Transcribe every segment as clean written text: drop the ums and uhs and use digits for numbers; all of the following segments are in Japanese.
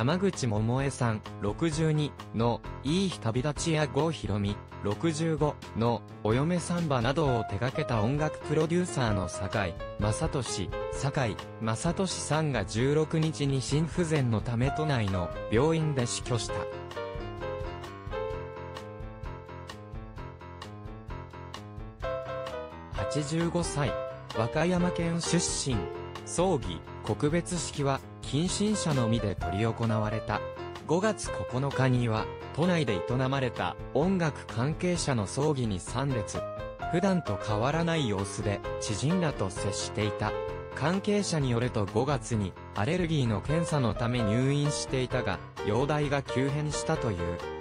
山口百恵さん、62の、いい日旅立ちや郷ひろみ、65の、お嫁サンバなどを手掛けた音楽プロデューサーの坂井正俊さんが16日に心不全のため都内の病院で死去した。85歳、和歌山県出身。葬儀、告別式は、近親者のみで執り行われた。5月9日には、都内で営まれた音楽関係者の葬儀に参列。普段と変わらない様子で、知人らと接していた。関係者によると5月に、アレルギーの検査のため入院していたが、容体が急変したという。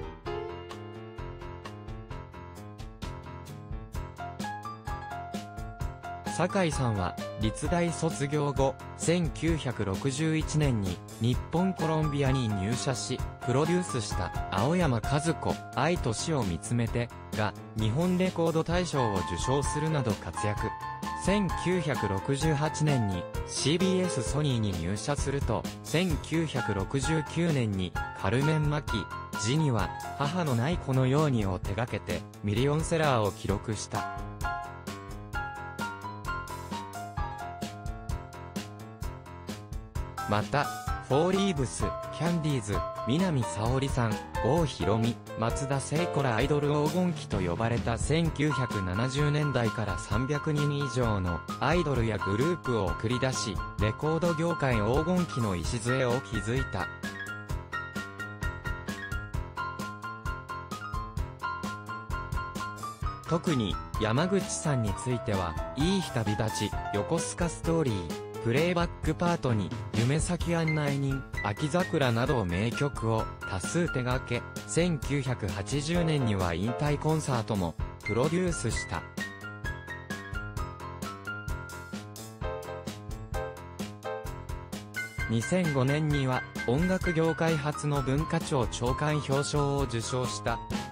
坂井さんは、立大卒業後、1961年に、日本コロンビアに入社し、プロデュースした、青山和子、愛と死を見つめて、が、日本レコード大賞を受賞するなど活躍。1968年に、CBS ソニーに入社すると、1969年に、カルメン・マキ、ジには、母のない子のようにを手掛けて、ミリオンセラーを記録した。また、フォーリーブス、キャンディーズ、南沙織さん、郷ひろみ、松田聖子らアイドル黄金期と呼ばれた1970年代から300人以上のアイドルやグループを送り出し、レコード業界黄金期の礎を築いた。特に、山口さんについては、いい日旅立ち、横須賀ストーリー、プレイバックパートに、夢先案内人、秋桜など名曲を多数手掛け、1980年には引退コンサートもプロデュースした。2005年には音楽業界初の文化庁長官表彰を受賞した。